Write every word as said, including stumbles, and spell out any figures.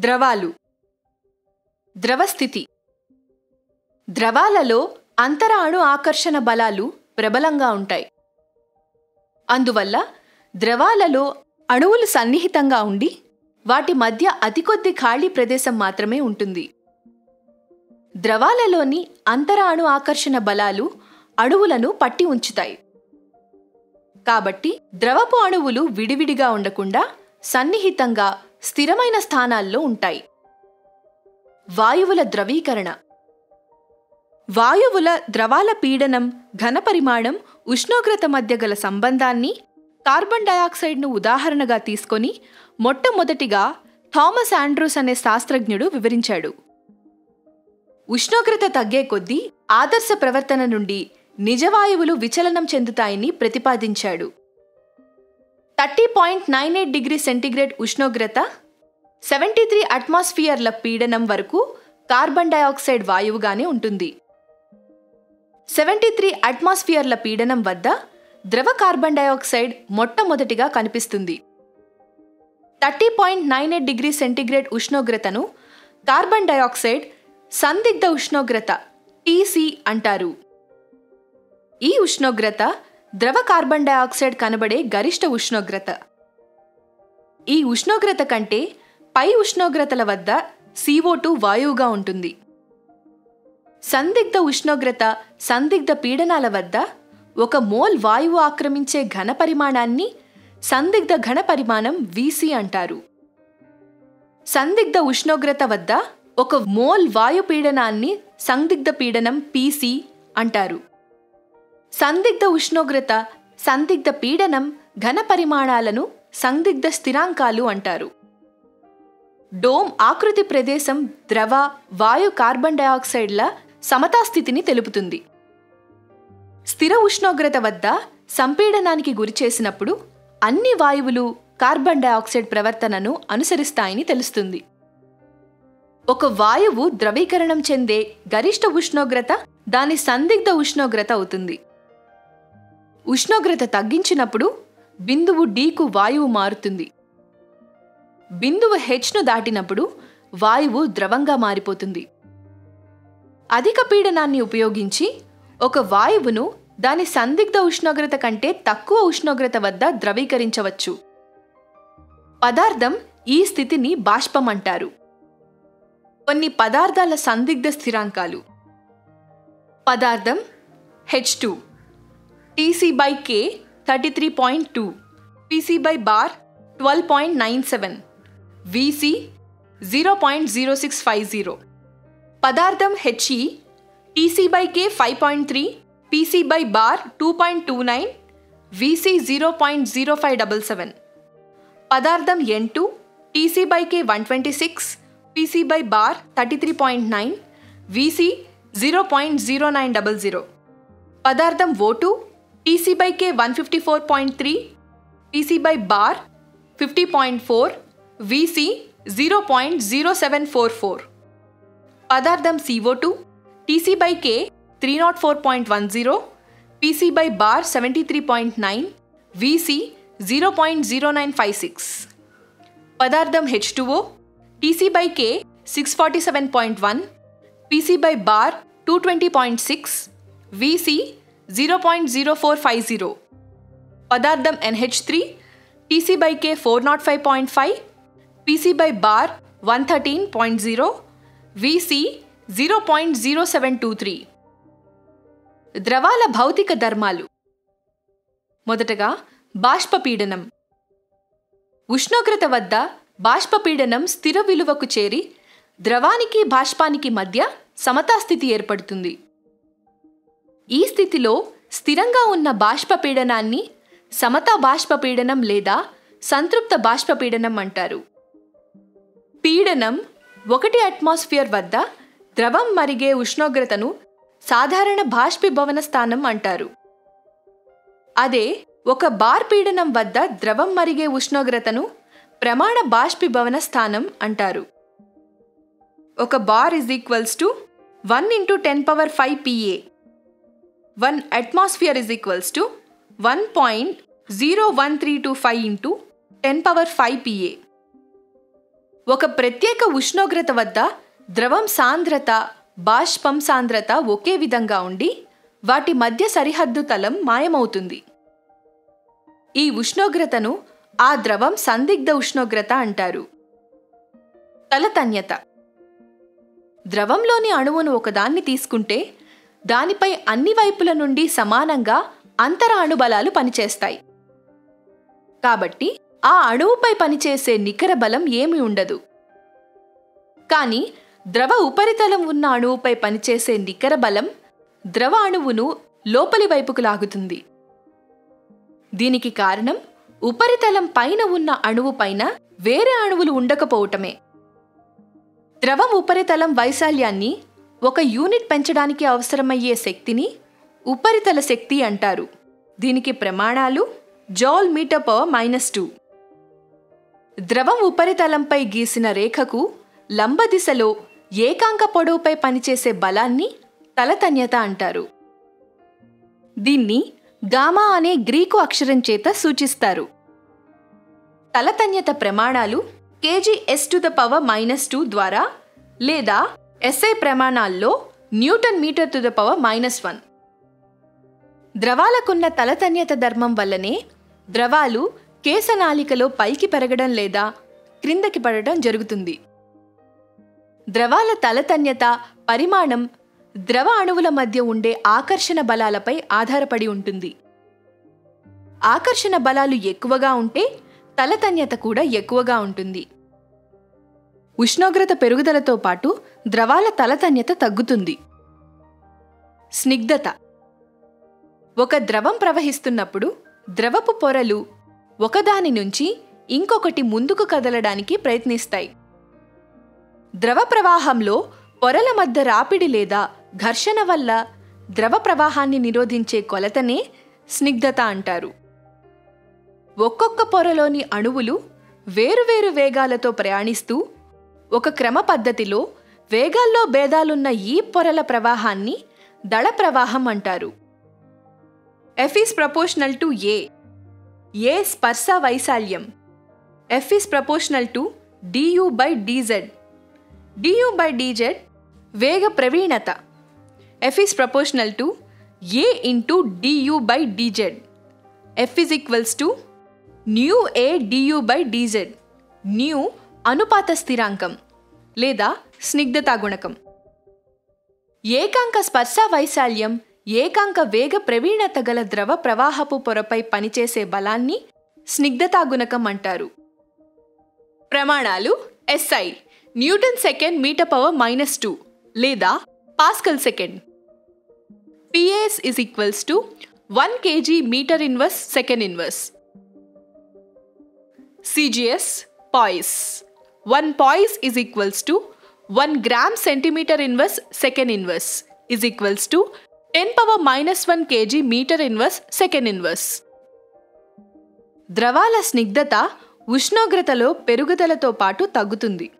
ద్రవాలు. ద్రవస్థితి. ద్రవాలలో అంతర అణు ఆకర్షణ బలాలు ప్రబలంగా ఉంటాయి. అందువల్ల ద్రవాలలో అణువులు సన్నిహితంగా ఉండి వాటి మధ్య అతి కొద్ది ఖాళీ ప్రదేశం మాత్రమే ఉంటుంది. ద్రవాలలోని అంతర అణు ఆకర్షణ బలాలు అణువులను పట్టి ఉంచుతాయి. కాబట్టి ద్రవపు అణువులు విడివిడిగా ఉండకుండా సన్నిహితంగా స్థిరమైన స్థానాల్లో ఉంటాయి. వాయువుల ద్రవీకరణ. వాయువుల ద్రవాల పీడనం, ఘనపరిమాణం, ఉష్ణోగ్రత మధ్య గల సంబంధాన్ని కార్బన్ డయాక్సైడ్ను ఉదాహరణగా తీసుకొని మొట్టమొదటిగా థామస్ ఆండ్రూస్ అనే శాస్త్రజ్ఞుడు వివరించాడు. ఉష్ణోగ్రత తగ్గే కొద్దీ ఆదర్శ ప్రవర్తన నుండి నిజవాయువులు విచలనం చెందుతాయని ప్రతిపాదించాడు. Thirty point nine eight degree centigrade ఉష్ణోగ్రత, సెవెంటీ త్రీ అట్మాస్ఫియర్ల పీడనం వరకు కార్బన్ డయాక్సైడ్ వాయువుగానే ఉంటుంది. సెవెంటీ త్రీ అట్మాస్ఫియర్ల పీడనం వద్ద ద్రవ కార్బన్ డయాక్సైడ్ మొట్టమొదటిగా కనిపిస్తుంది. Thirty point nine eight degree centigrade ఉష్ణోగ్రతను కార్బన్ డయాక్సైడ్ సందిగ్ధ ఉష్ణోగ్రత టీసీ అంటారు. ఈ ఉష్ణోగ్రత ద్రవ కార్బన్ డయాక్సైడ్ కనబడే గరిష్ట ఉష్ణోగ్రత. ఈ ఉష్ణోగ్రత కంటే పై ఉష్ణోగ్రతల వద్ద సీఓ టూ వాయువుగా ఉంటుంది. సందిగ్ధ ఉష్ణోగ్రత, సందిగ్ధ పీడనాల వద్ద ఒక మోల్ వాయువు ఆక్రమించే ఘన పరిమాణాన్ని సందిగ్ధ ఘన పరిమాణం వీసీ అంటారు. సందిగ్ధ ఉష్ణోగ్రత వద్ద ఒక మోల్ వాయు పీడనాన్ని సందిగ్ధ పీడనం పీసీ అంటారు. సందిగ్ధ ఉష్ణోగ్రత, సందిగ్ధ పీడనం, ఘన పరిమాణాలను సందిగ్ధ స్థిరాంకాలు అంటారు. డోమ్ ఆకృతి ప్రదేశం ద్రవ, వాయు కార్బన్ డయాక్సైడ్ల సమతాస్థితిని తెలుపుతుంది. స్థిర ఉష్ణోగ్రత వద్ద సంపీడనానికి గురిచేసినప్పుడు అన్ని వాయువులు కార్బన్ డయాక్సైడ్ ప్రవర్తనను అనుసరిస్తాయని తెలుస్తుంది. ఒక వాయువు ద్రవీకరణం చెందే గరిష్ట ఉష్ణోగ్రత దాని సందిగ్ధ ఉష్ణోగ్రత అవుతుంది. ఉష్ణోగ్రత తగ్గించినప్పుడు బిందువు డీకు వాయువు మారుతుంది. బిందువు హెచ్ను దాటినప్పుడు వాయువు ద్రవంగా మారిపోతుంది. అధిక పీడనాన్ని ఉపయోగించి ఒక వాయువును దాని సందిగ్ధ ఉష్ణోగ్రత కంటే తక్కువ ఉష్ణోగ్రత వద్ద ద్రవీకరించవచ్చు. పదార్థం ఈ స్థితిని బాష్పం అంటారు. కొన్ని పదార్థాల సందిగ్ధ స్థిరాంకాలు. పదార్థం H two, TC by K thirty three point two, PC by bar twelve point nine seven, VC zero point zero six five zero. పదార్థం HE, TC by K five point three, PC by bar two point two nine, VC zero point zero five double seven. పదార్థం N two, TC by K one twenty six, PC by bar thirty three point nine, VC zero point zero nine double zero. పదార్థం O two, TC by K one fifty four point three, PC by bar fifty point four, VC zero point zero seven four four. పదార్థం CO two, TC by K three nought four point one zero, PC by bar seventy three point nine, VC zero point zero nine five six. పదార్థం H two O, TC by K six forty seven point one, PC by bar two twenty point six, VC zero point zero four five zero. పదార్థం NH three, TC by K four nought five point five, PC by bar one thirteen point zero, VC zero point zero seven two three. ద్రవాల భౌతిక ధర్మాలు. మొదటగా బాష్పపీడనం. ఉష్ణోగ్రత వద్ద బాష్పపీడనం స్థిర విలువకు చేరి ద్రవానికి బాష్పానికి మధ్య సమతాస్థితి ఏర్పడుతుంది. ఈ స్థితిలో స్థిరంగా ఉన్న బాష్పపీడనాన్ని సమతా బాష్పపీడనం లేదా సంతృప్త బాష్పపీడనం అంటారు. పీడనం ఒకటి అట్మాస్ఫియర్ వద్ద ద్రవం మరిగే ఉష్ణోగ్రతను సాధారణ బాష్పీభవన స్థానం అంటారు. అదే ఒక బార్ పీడనం వద్ద ద్రవం మరిగే ఉష్ణోగ్రతను ప్రమాణ బాష్పీభవన స్థానం అంటారు. ఒక bar is equals to one into ten power five PA. One atmosphere is equals to one point zero one three two five into ten power five PA. ఒక ప్రత్యేక ఉష్ణోగ్రత వద్ద ద్రవం సాంద్రత, బాష్పం సాంద్రత ఒకే విధంగా ఉండి వాటి మధ్య సరిహద్దు తలం మాయమవుతుంది. ఈ ఉష్ణోగ్రతను ఆ ద్రవం సందిగ్ధ ఉష్ణోగ్రత అంటారు. తలతన్యత. ద్రవంలోని అణువును ఒకదాన్ని తీసుకుంటే దానిపై అన్ని వైపుల నుండి సమానంగా అంతర అణుబలాలు పనిచేస్తాయి. కాబట్టి ఆ అణువుపై పనిచేసే నికర బలం ఏమీ ఉండదు. కానీ ద్రవ ఉపరితలం ఉన్న అణువుపై పనిచేసే నికర బలం ద్రవ అణువును లోపలి వైపుకు లాగుతుంది. దీనికి కారణం ఉపరితలం పైన ఉన్న అణువు పైన వేరే అణువులు ఉండకపోవటమే. ద్రవం ఉపరితలం వైశాల్యాన్ని ఒక యూనిట్ పెంచడానికి అవసరమయ్యే శక్తిని ఉపరితల శక్తి అంటారు. దీనికి ప్రమాణాలు joule metre power minus two. ద్రవం ఉపరితలంపై గీసిన రేఖకు లంబ దిశలో ఏకాంక పొడవుపై పనిచేసే బలాన్ని తలతన్యత అంటారు. దీన్ని గామా అనే గ్రీకు అక్షరం చేత సూచిస్తారు. తలతన్యత ప్రమాణాలు KG S to the power minus two ద్వారా లేదా ఎస్ఐ ప్రమాణాల్లో newton metre to the power minus one. ద్రవాలకున్న తలతన్యత ధర్మం వల్లనే ద్రవాలు కేశనాళికలో పైకి పెరగడం లేదా క్రిందకి పడటం జరుగుతుంది. ద్రవాల తలతన్యత పరిమాణం ద్రవ అణువుల మధ్య ఉండే ఆకర్షణ బలాలపై ఆధారపడి ఉంటుంది. ఆకర్షణ బలాలు ఎక్కువగా ఉంటే తలతన్యత కూడా ఎక్కువగా ఉంటుంది. ఉష్ణోగ్రత పెరుగుదలతో పాటు ద్రవాల తలతన్యత తగ్గుతుంది. స్నిగ్ధత. ఒక ద్రవం ప్రవహిస్తున్నప్పుడు ద్రవపు పొరలు ఒకదాని నుంచి ఇంకొకటి ముందుకు కదలడానికి ప్రయత్నిస్తాయి. ద్రవ ప్రవాహంలో పొరల మధ్య రాపిడి లేదా ఘర్షణ వల్ల ద్రవ ప్రవాహాన్ని నిరోధించే కొలతనే స్నిగ్ధత అంటారు. ఒక్కొక్క పొరలోని అణువులు వేరువేరు వేగాలతో ప్రయాణిస్తూ ఒక క్రమ పద్ధతిలో వేగాల్లో భేదాలున్న ఈ పొరల ప్రవాహాన్ని దళ ప్రవాహం అంటారు. F is proportional to A. A స్పర్శ వైశాల్యం. F is proportional to du by dz. du by dz వేగ ప్రవీణత. F is proportional to A into du by dz. F is equals to nu A du by dz. nu అనుపాత స్థిరాంకం లేదా స్నిగ్ధతా గుణకం. ఏకాంక స్పర్శ వైశాల్యం ఏకాంక వేగ ప్రవీణత గల ద్రవ ప్రవాహపు పొరపై పనిచేసే బలాన్ని స్నిగ్ధతా గుణకం అంటారు. ప్రమాణాలు SI newton second metre power minus two లేదా pascal second. PS is equals to one KG metre inverse second inverse. CGS poise one poise is equals to one gram centimetre inverse second inverse is equals to ten power minus one KG metre inverse second inverse. ద్రవాల స్నిగ్ధత ఉష్ణోగ్రతలో పెరుగుదలతో పాటు తగ్గుతుంది.